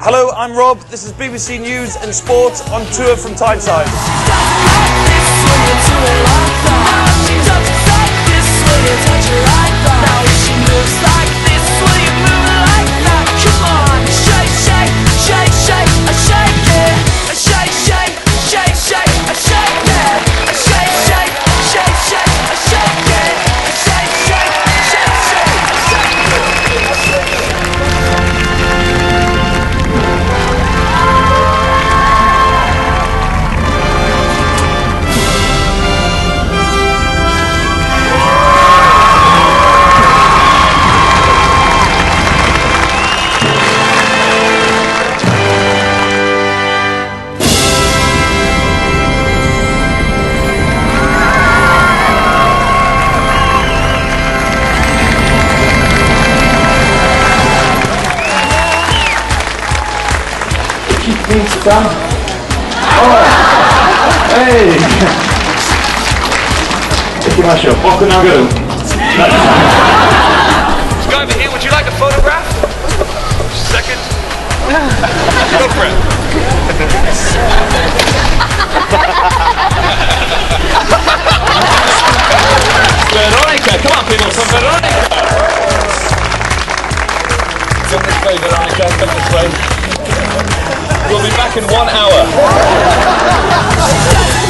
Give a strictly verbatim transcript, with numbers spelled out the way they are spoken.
Hello, I'm Rob. This is B B C News and Sport on tour from Tyneside. Please come. Oh! Hey! Ikimasho, boku nagaru. This guy over here, would you like a photograph? Second. Go for it. Veronica, come on people, from Veronica! Come this way, Veronica, come this way. We'll be back in one hour.